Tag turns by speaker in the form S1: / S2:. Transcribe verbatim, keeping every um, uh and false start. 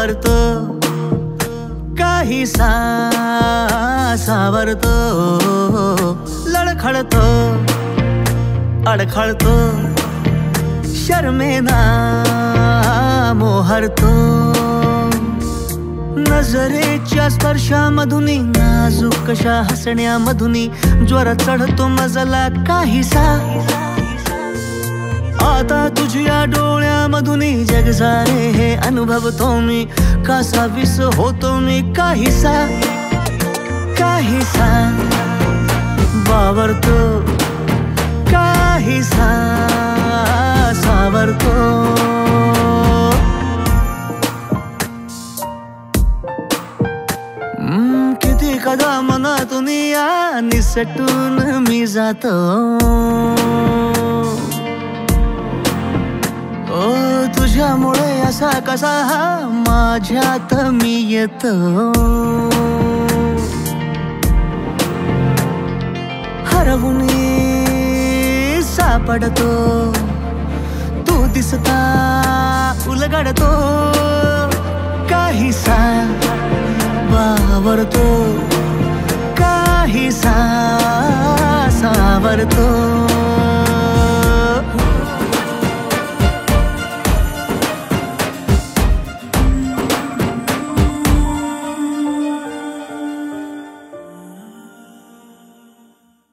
S1: वावरतो, काहीसा सावरतो, लडखडतो, अडखळतो, शर्मेना मोहरतो. नजरेच्या स्पर्शामधुनी, नाजूक कशा हसण्यामधुनी ज्वर चढतो मजला काहीसा. आता तुझ्या डोळ्यामधुनी जग सारे हे अनुभवतो मी, कसा विस होतो मी काहीसा. काहीसा वावरतो, काहीसा सावरतो. किती कदा मनातून या निसटून मी जातो. ओ तुझ्यामुळे असा कसा हा माझ्यात मी येतो. हरवून सापडतो, तू दिसता उलगडतो. काहीसा वावरतो, काहीसा सावरतो.